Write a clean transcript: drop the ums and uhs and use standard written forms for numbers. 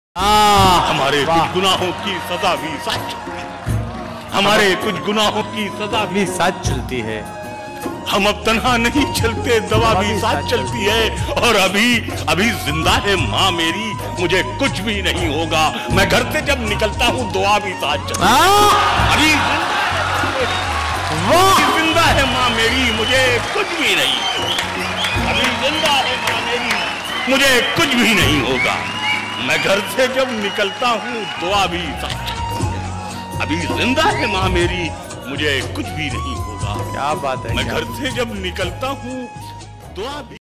हमारे कुछ गुनाहों की सजा भी साथ चलती है। हमारे कुछ गुनाहों की सजा भी साथ चलती है। हम अब तन्हा नहीं चलते, दवा भी साथ चलती है। और अभी जिंदा है माँ मेरी, मुझे कुछ भी नहीं होगा। मैं घर से जब निकलता हूँ दुआ भी साथ चलती है। अभी जिंदा है माँ मेरी, मुझे कुछ भी नहीं। अभी जिंदा है माँ मेरी, मुझे कुछ भी नहीं होगा। मैं घर से जब निकलता हूँ दुआ भी साथ चलती है। अभी जिंदा है माँ मेरी, मुझे कुछ भी नहीं होगा। क्या बात है। मैं घर से जब निकलता हूँ दुआ भी